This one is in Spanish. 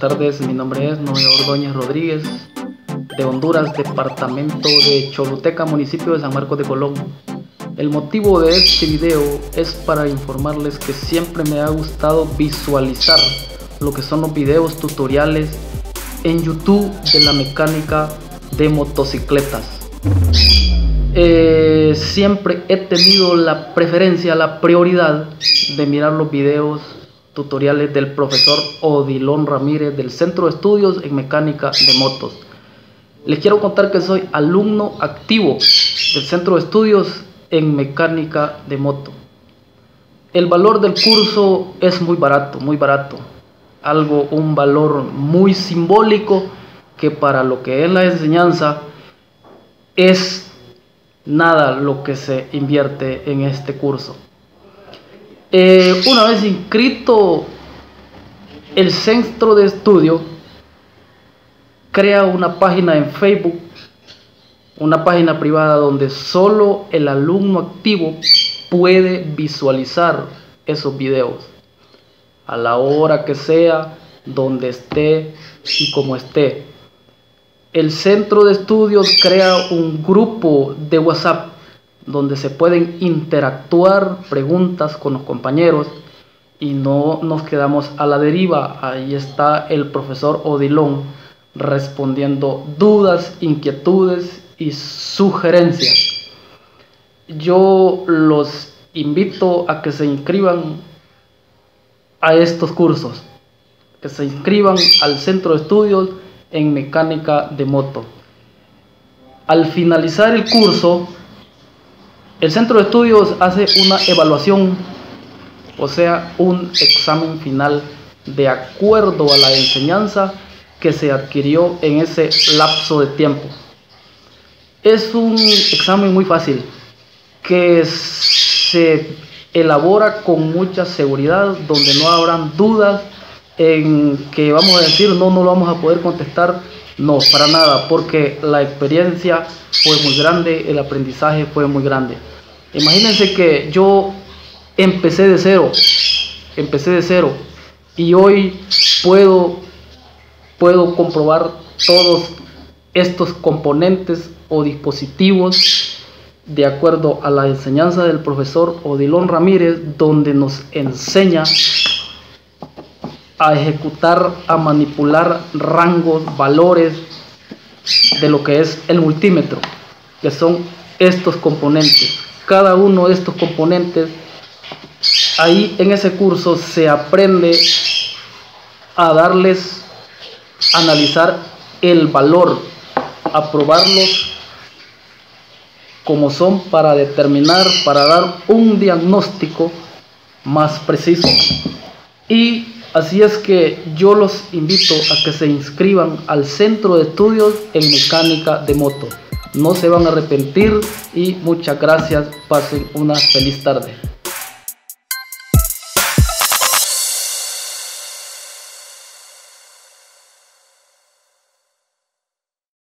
tardes, mi nombre es Noé Ordóñez Rodríguez, de Honduras, departamento de Choluteca, municipio de San Marcos de Colón. El motivo de este video es para informarles que siempre me ha gustado visualizar lo que son los videos tutoriales en YouTube de la mecánica de motocicletas. Siempre he tenido la preferencia, la prioridad de mirar los videos tutoriales del profesor Odilon Ramírez del Centro de Estudios en Mecánica de Motos. Les quiero contar que soy alumno activo del Centro de Estudios en Mecánica de Moto. El valor del curso es muy barato, un valor muy simbólico que para lo que es la enseñanza es nada lo que se invierte en este curso. Una vez inscrito, el Centro de Estudio crea una página en Facebook, una página privada donde solo el alumno activo puede visualizar esos videos a la hora que sea, donde esté y como esté. El Centro de Estudios crea un grupo de WhatsApp donde se pueden interactuar preguntas con los compañeros y no nos quedamos a la deriva. Ahí está el profesor Odilon respondiendo dudas, inquietudes y sugerencias. Yo los invito a que se inscriban a estos cursos, que se inscriban al Centro de Estudios en Mecánica de Moto. Al finalizar el curso, el Centro de Estudios hace una evaluación, o sea, un examen final de acuerdo a la enseñanza que se adquirió en ese lapso de tiempo. Es un examen muy fácil que se elabora con mucha seguridad, donde no habrán dudas en que vamos a decir no lo vamos a poder contestar. No, para nada, porque la experiencia fue muy grande, el aprendizaje fue muy grande. Imagínense que yo empecé de cero y hoy puedo comprobar todos estos componentes o dispositivos de acuerdo a la enseñanza del profesor Odilon Ramírez, donde nos enseña a ejecutar, a manipular rangos, valores de lo que es el multímetro, que son estos componentes. Cada uno de estos componentes, ahí en ese curso se aprende a analizar el valor, a probarlos como son para determinar, para dar un diagnóstico más preciso. Y así es que yo los invito a que se inscriban al Centro de Estudios en Mecánica de Moto. No se van a arrepentir y muchas gracias. Pasen una feliz tarde.